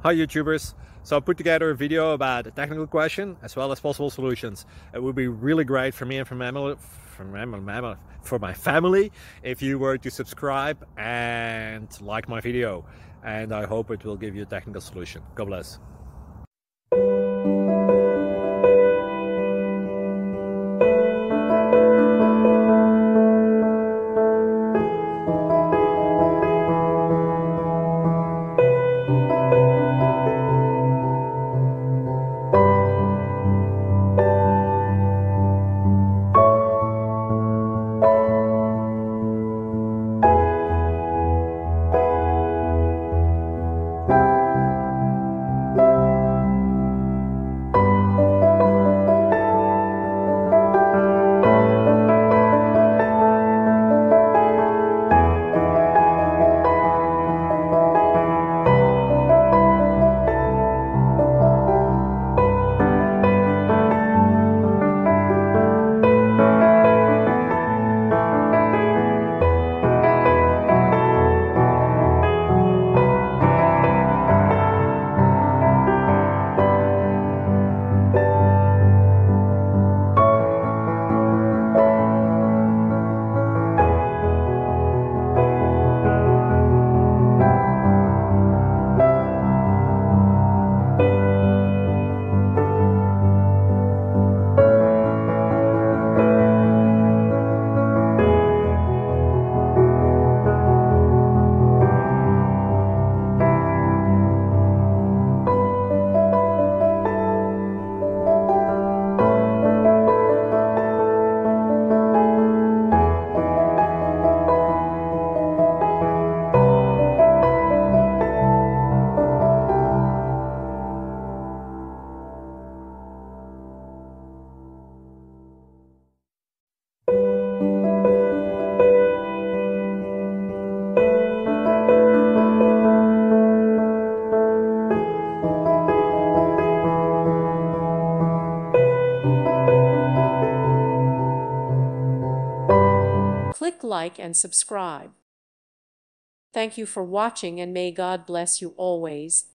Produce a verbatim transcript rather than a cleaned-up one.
Hi YouTubers! So I put together a video about a technical question as well as possible solutions. It would be really great for me and for, mammal, for, mammal, for my family if you were to subscribe and like my video. And I hope it will give you a technical solution. God bless. Click like and subscribe. Thank you for watching, and may God bless you always.